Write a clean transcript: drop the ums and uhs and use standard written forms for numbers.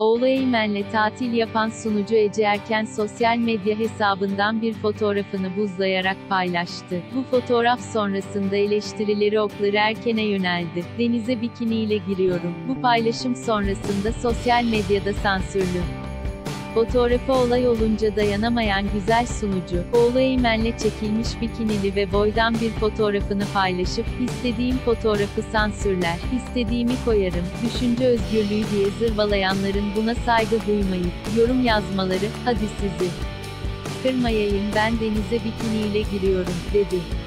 Oğlu Eymen'le tatil yapan sunucu Ece Erken sosyal medya hesabından bir fotoğrafını buzlayarak paylaştı. Bu fotoğraf sonrasında eleştirileri okları Erken'e yöneldi. "Denize bikiniyle giriyorum." Bu paylaşım sonrasında sosyal medyada sansürlü. Fotoğrafı olay olunca dayanamayan güzel sunucu, oğlu Eymen'le çekilmiş bikinili ve boydan bir fotoğrafını paylaşıp, "İstediğim fotoğrafı sansürler, istediğimi koyarım, düşünce özgürlüğü" diye zırvalayanların buna saygı duymayıp, yorum yazmaları, "Hadi sizi kırmayayım, ben denize bikiniyle giriyorum," dedi.